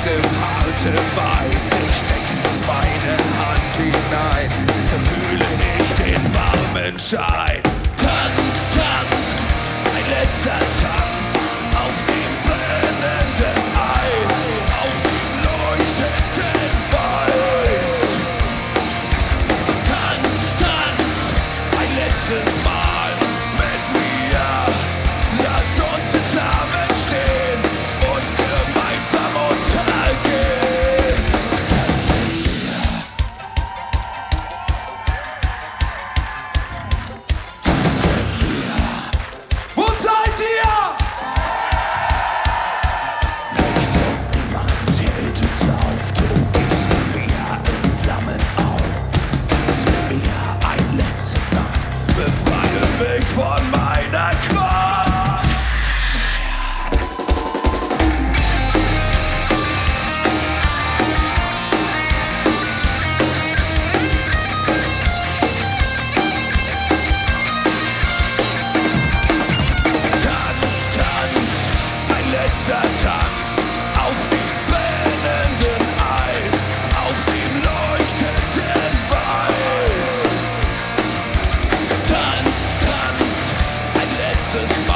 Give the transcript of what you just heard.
Eis im harten Weiß. Ich stecke meine Hand hinein, fühle ich den warmen Schein. Tanz, Tanz, ein letzter Tanz auf dem brennenden Eis, auf dem leuchtenden Weiß. Tanz, Tanz, ein letztes Mal mit mir. Lass uns in Flammen stehen und gemeinsam untergehen. Wo seid ihr? Nichts und niemand hält uns auf. Du gehst mit mir in Flammen auf. Tanz mit mir ein letztes Mal. Befreie mich von meiner Qual. Tanz, Tanz, ein letzter Tanz auf dem brennenden Eis, auf dem leuchtenden Weiß. Tanz, Tanz, ein letztes Mal.